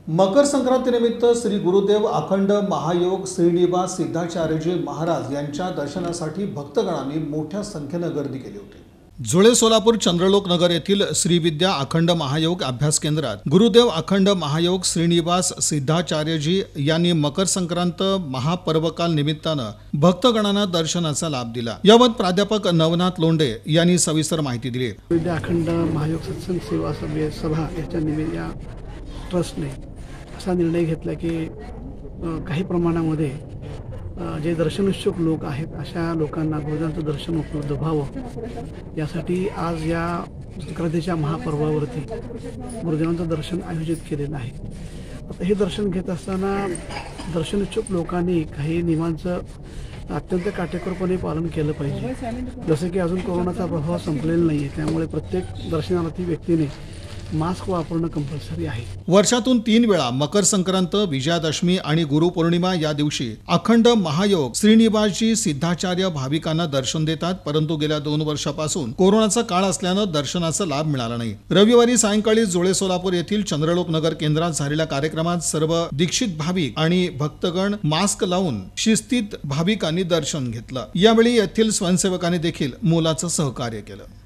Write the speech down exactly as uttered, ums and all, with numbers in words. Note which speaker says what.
Speaker 1: मकर संक्रांतीनिमित्त श्री गुरुदेव अखंड महायोग श्रीनिवास सिद्धाचार्यजी महाराज यांच्या दर्शनासाठी भक्तगणांनी मोठ्या संख्येनं गर्दी केली होती। जुळे सोलापूर चंद्रलोक नगर येथील श्री विद्या अखंड महायोग अभ्यास केंद्रात गुरुदेव अखंड महायोग श्रीनिवास सिद्धाचार्यजी यांनी मकर संक्रांत महापर्वकाल निमित्तानं भक्तगणांना दर्शनाचा लाभ दिला। याबाबत प्राध्यापक नवनाथ लोंढे यांनी सविस्तर माहिती दिली।
Speaker 2: विद्या अखंड महायोग सत्संग सेवा सभा याच्या निमित्त ट्रस्टने असा निर्णय घेतला की काही प्रमाणामध्ये जे दर्शनोत्सुक लोक आहेत अशा लोकांना गुरुदांचं दर्शन उपलब्ध व्हावं यासाठी आज या संक्रांतीच्या महापर्वावरती गुरुदेवांचं दर्शन आयोजित केलेलं आहे। आता हे दर्शन घेत असताना दर्शनोत्सुक लोकांनी काही नियमांचं अत्यंत काटेकोरपणे पालन केलं पाहिजे। जसं की अजून कोरोनाचा प्रभाव संपलेला नाही आहे, त्यामुळे प्रत्येक दर्शनार्थी व्यक्तीने मास्क वापरणं कंपल्सरी आहे।
Speaker 1: वर्षातून तीन वेळा मकर संक्रांत, विजयादशमी आणि गुरुपौर्णिमा या दिवशी अखंड महायोग श्रीनिवासजी सिद्धाचार्य भाविकांना दर्शन देतात, परंतु गेल्या दोन वर्षापासून कोरोनाचा काळ असल्यानं दर्शनाचा लाभ मिळाला नाही। रविवारी सायंकाळी जुळे सोलापूर येथील चंद्रलोक नगर केंद्रात झालेल्या कार्यक्रमात सर्व दीक्षित भाविक आणि भक्तगण मास्क लावून शिस्तीत भाविकांनी दर्शन घेतलं। यावेळी येथील स्वयंसेवकांनी देखील मोलाचं सहकार्य केलं।